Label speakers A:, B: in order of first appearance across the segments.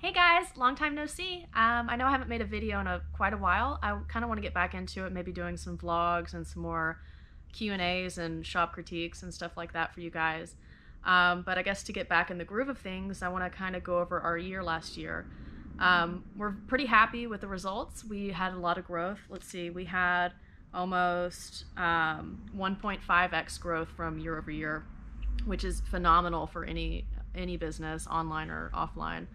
A: Hey guys, long time no see. I know I haven't made a video in quite a while. I kind of want to get back into it, maybe doing some vlogs and some more Q&As and shop critiques and stuff like that for you guys. But I guess to get back in the groove of things, I want to kind of go over our year last year. We're pretty happy with the results. We had a lot of growth. Let's see, we had almost 1.5x growth from year over year, which is phenomenal for any business, online or offline.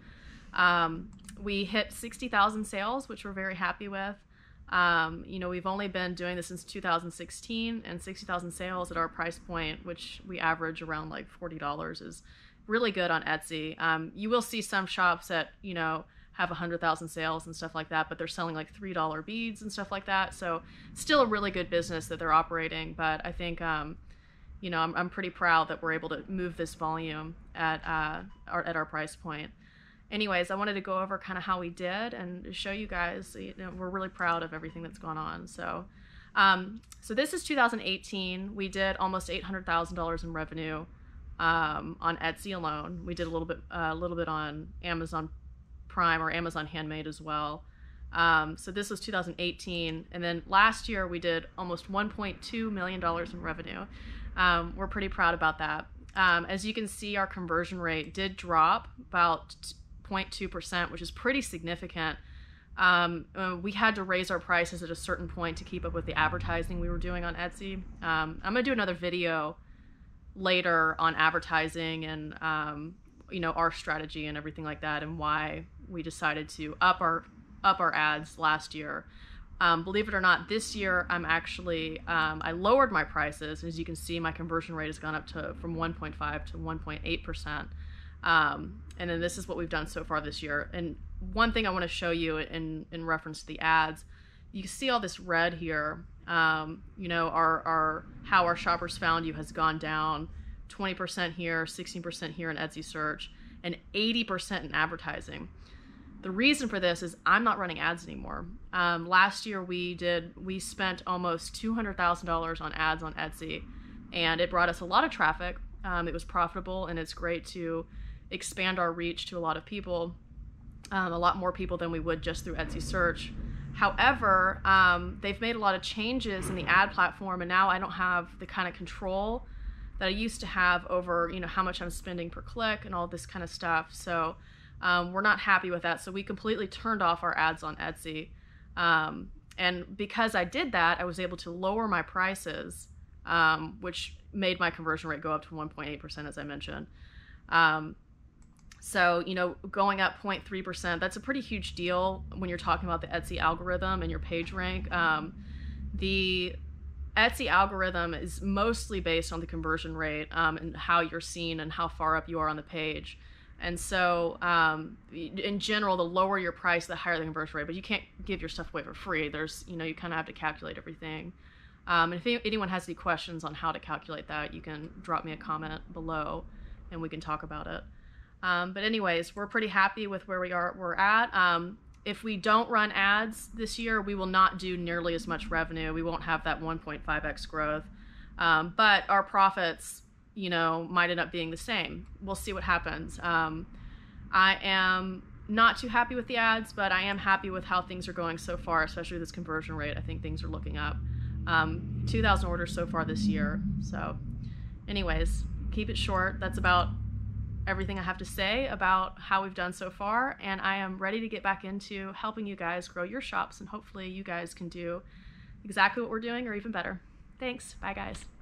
A: We hit 60,000 sales, which we're very happy with. We've only been doing this since 2016, and 60,000 sales at our price point, which we average around like $40, is really good on Etsy. You will see some shops that, have 100,000 sales and stuff like that, but they're selling like $3 beads and stuff like that. So still a really good business that they're operating. But I think, I'm pretty proud that we're able to move this volume at our price point. Anyways, I wanted to go over kind of how we did and show you guys, we're really proud of everything that's gone on. So this is 2018. We did almost $800,000 in revenue on Etsy alone. We did a little bit on Amazon Prime or Amazon Handmade as well. So this was 2018. And then last year we did almost $1.2 million in revenue. We're pretty proud about that. As you can see, our conversion rate did drop about 0.2%, which is pretty significant. We had to raise our prices at a certain point to keep up with the advertising we were doing on Etsy. I'm gonna do another video later on advertising and our strategy and everything like that, and why we decided to up our ads last year. Believe it or not, this year I'm actually I lowered my prices. As you can see, my conversion rate has gone up from 1.5 to 1.8%. And then this is what we've done so far this year. And one thing I want to show you in reference to the ads, you can see all this red here. How our shoppers found you has gone down 20% here, 16% here in Etsy search, and 80% in advertising. The reason for this is I'm not running ads anymore. Last year we spent almost $200,000 on ads on Etsy, and it brought us a lot of traffic. It was profitable, and it's great to expand our reach to a lot of people, a lot more people than we would just through Etsy search. However, they've made a lot of changes in the ad platform, and now I don't have the kind of control that I used to have over, how much I'm spending per click and all this kind of stuff. So we're not happy with that. So we completely turned off our ads on Etsy. And because I did that, I was able to lower my prices, which made my conversion rate go up to 1.8%, as I mentioned. So, going up 0.3%, that's a pretty huge deal when you're talking about the Etsy algorithm and your page rank. The Etsy algorithm is mostly based on the conversion rate and how you're seen and how far up you are on the page. And so, in general, the lower your price, the higher the conversion rate. But you can't give your stuff away for free. There's, you kind of have to calculate everything. And if anyone has any questions on how to calculate that, you can drop me a comment below, and we can talk about it. But anyways, we're pretty happy with where we're at. If we don't run ads this year, we will not do nearly as much revenue. We won't have that 1.5x growth. But our profits, might end up being the same. We'll see what happens. I am not too happy with the ads, but I am happy with how things are going so far, especially this conversion rate. I think things are looking up. 2,000 orders so far this year. So anyways, keep it short. That's about everything I have to say about how we've done so far, and I am ready to get back into helping you guys grow your shops, and hopefully you guys can do exactly what we're doing or even better. Thanks. Bye guys.